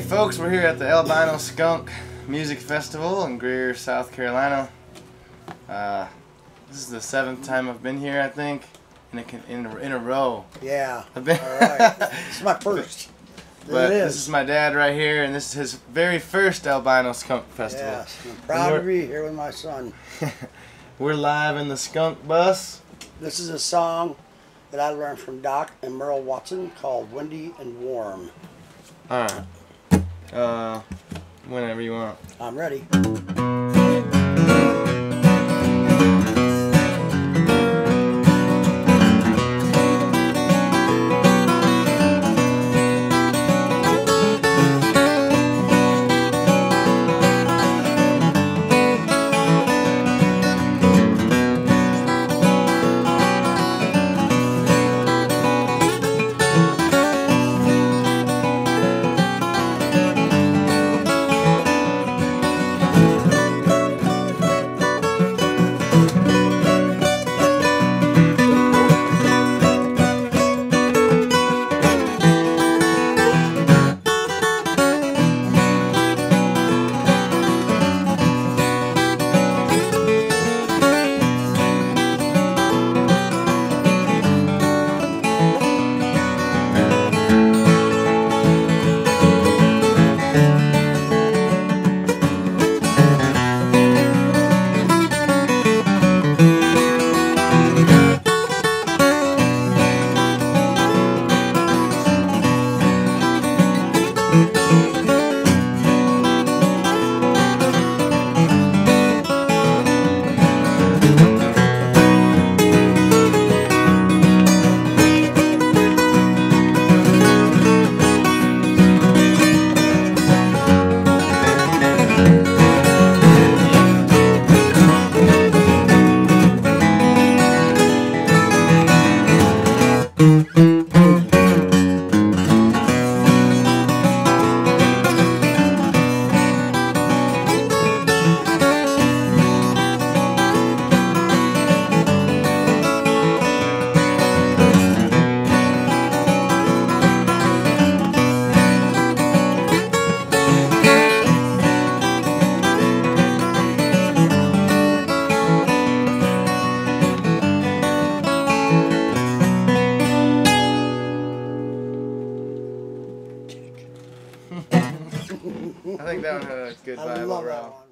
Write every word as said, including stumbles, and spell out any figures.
folks, we're here at the Albino Skunk Music Festival in Greer, South Carolina. Uh, this is the seventh time I've been here, I think, in a, in a, in a row. Yeah. I've been All right. This is my first. But it is. This is my dad right here, and this is his very first Albino Skunk Festival. Yes, I'm proud to be here with my son. We're live in the Skunk Bus. This is a song that I learned from Doc and Merle Watson called Windy and Warm. Alright. Uh, whenever you want. I'm ready. I think that one had a good I vibe love overall. that one.